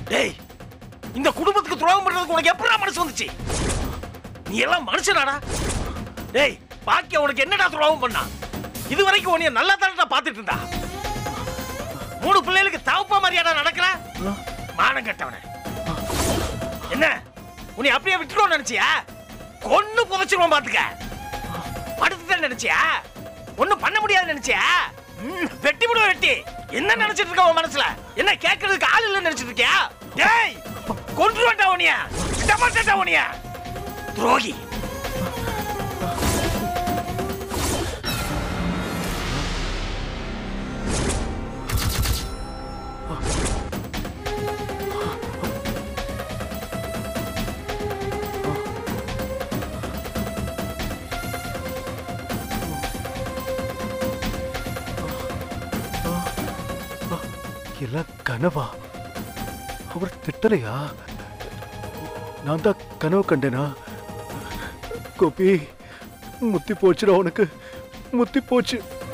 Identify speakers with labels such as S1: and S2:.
S1: டேய், இந்த குடும்பத்துக்கு துரோகம் பண்றதுக்கு உனக்கு எப்படா மனசு வந்துச்சு? நீ எல்லாம் மனுஷனாடா? டேய், பாக்கிய உனக்கு என்னடா துரோகம் பண்ணா? இது வரைக்கும் உன்னைய நல்லா தானடா பாத்துட்டு இருந்தா. 3 பிள்ளைகளுக்கு தவப்பா மாதிரியாடா நடக்கிற? மானம் கட்டவனே. என்ன உன்னை அப்படியே விட்டுருவோம் நினைச்சியா? கொன்னு புதைச்சிருவோம் பாத்துக்க. படுத்துதான் நினைச்சியா? ஒண்ணும் பண்ண முடியாது நினைச்சியா? வெட்டி விடுவோம் வெட்டி. என்ன நினைச்சிட்டு இருக்க உன் மனசுல? என்ன கேட்கறதுக்கு ஆள் இல்ல நினைச்சிட்டு இருக்கியா? டேய், கொன்றுவேன்டா உன்னைய. விட மாட்டேன்டா உன்னைய. துரோகி.
S2: எல்லாம் கனவா? அவர் திட்டலையா? நான் தான் கனவு கண்டேனா? கோபி, முத்தி போச்சுடா உனக்கு, முத்தி போச்சு.